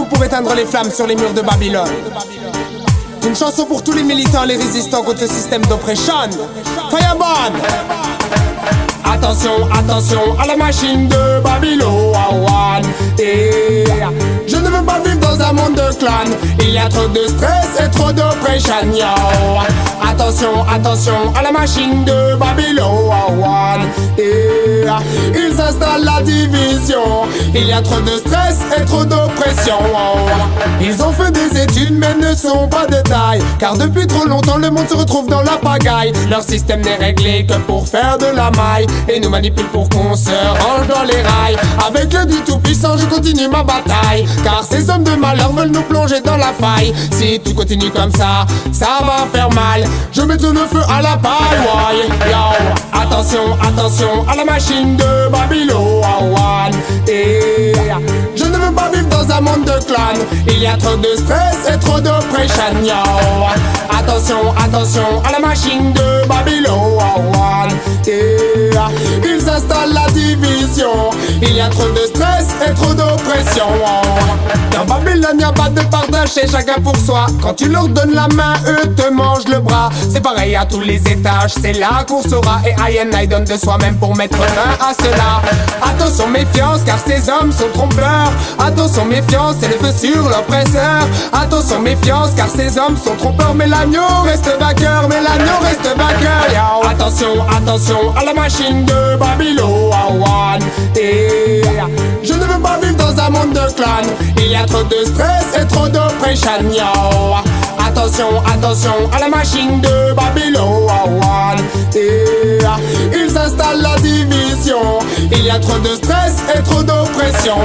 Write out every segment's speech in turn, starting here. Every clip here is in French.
nous pour éteindre les flammes sur les murs de Babylone. Une chanson pour tous les militants, les résistants contre ce système d'oppression. Fireborn. Attention, attention à la machine de Babylone. Et je ne veux pas vivre dans un monde de clan. Il y a trop de stress et trop d'oppression. Attention, attention à la machine de Babylone. Et ils installent la division. Il y a trop de stress et trop d'oppression. Ils ont fait des études mais ne sont pas de taille, car depuis trop longtemps le monde se retrouve dans la pagaille. Leur système n'est réglé que pour faire de la maille et nous manipule pour qu'on se range dans les rails. Avec le dit tout puissant je continue ma bataille, car ces hommes de malheur veulent nous plonger dans la faille. Si tout continue comme ça va faire mal. Je mets tout le feu à la paille. Yo. Attention, attention à la machine de Babylone. Et je ne veux pas vivre dans un monde de clan. Il y a trop de stress et trop d'oppression. Attention, attention à la machine de Babylone. Et ils installent la division. Il y a trop de stress et trop d'oppression. Dans Babylone y'a pas de partage, c'est chacun pour soi. Quand tu leur donnes la main, eux te mangent le bras. C'est pareil à tous les étages, c'est la course au rat. Et I donne de soi-même pour mettre fin à cela. Attention méfiance car ces hommes sont trompeurs. Attention méfiance, c'est le feu sur l'oppresseur. Attention méfiance car ces hommes sont trompeurs. Mais l'agneau reste vainqueur, mais l'agneau reste vainqueur. Yo. Attention, attention à la machine de Babylone. Et je ne veux pas vivre dans un monde de clan. Il y a trop de stress et trop d'oppression. Attention, attention à la machine de Babylone. Et ils installent la division. Il y a trop de stress et trop d'oppression.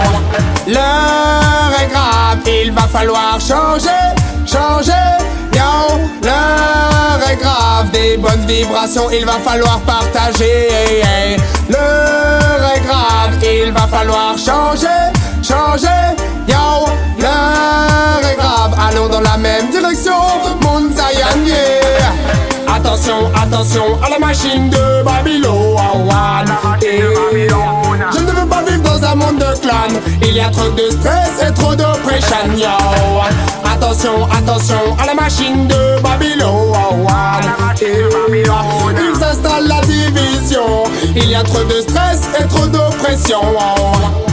L'heure est grave, il va falloir changer, changer. Yo, l'heure est grave, des bonnes vibrations, il va falloir partager. L'heure est grave, il va falloir changer, changer. Yo, l'heure est grave, allons dans la même direction, Mount Zion, yeah. Attention, attention à la machine de Babylone. Et je ne veux pas vivre dans un monde de clan. Il y a trop de stress et trop d'oppression. Attention, attention à la machine de Babylone. Et ils installent la division. Il y a trop de stress et trop d'oppression.